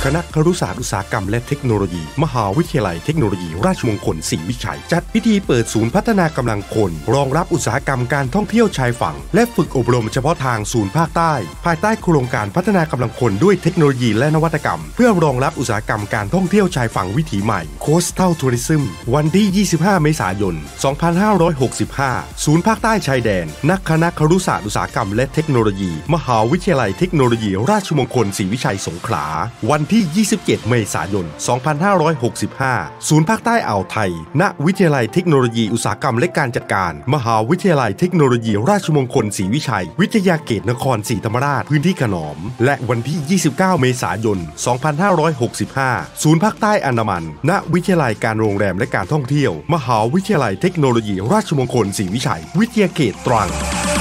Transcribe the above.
คณะครุศาสตร์อุตสาหกรรมและเทคโนโลยีมหาวิทยาลัยเทคโนโลยีราชมงคลศรีวิชัยจัดพิธีเปิดศูนย์พัฒนากำลังคนรองรับอุตสาหกรรมการท่องเที่ยวชายฝั่งและฝึกอบรมเฉพาะทางศูนย์ภาคใต้ภายใต้โครงการพัฒนากำลังคนด้วยเทคโนโลยีและนวัตกรรมเพื่อรองรับอุตสาหกรรมการท่องเที่ยวชายฝั่งวิถีใหม่ Coastal Tourism วันที่ 25 เมษายน 2565 ศูนย์ภาคใต้ชายแดนณคณะครุศาสตร์อุตสาหกรรมและเทคโนโลยีมหาวิทยาลัยเทคโนโลยีราชมงคลศรีวิชัยสงขลาวันที่ 27 เมษายน 2565 ศูนย์ภาคใต้อ่าวไทยณวิทยาลัยเทคโนโลยีอุตสาหกรรมและการจัดการมหาวิทยาลัยเทคโนโลยีราชมงคลศรีวิชัยวิทยาเขตนครศรีธรรมราชพื้นที่ขนอมและวันที่ 29 เมษายน 2565 ศูนย์ภาคใต้อันดามันณวิทยาลัยการโรงแรมและการท่องเที่ยวมหาวิทยาลัยเทคโนโลยีราชมงคลศรีวิชัยวิทยาเขตตรัง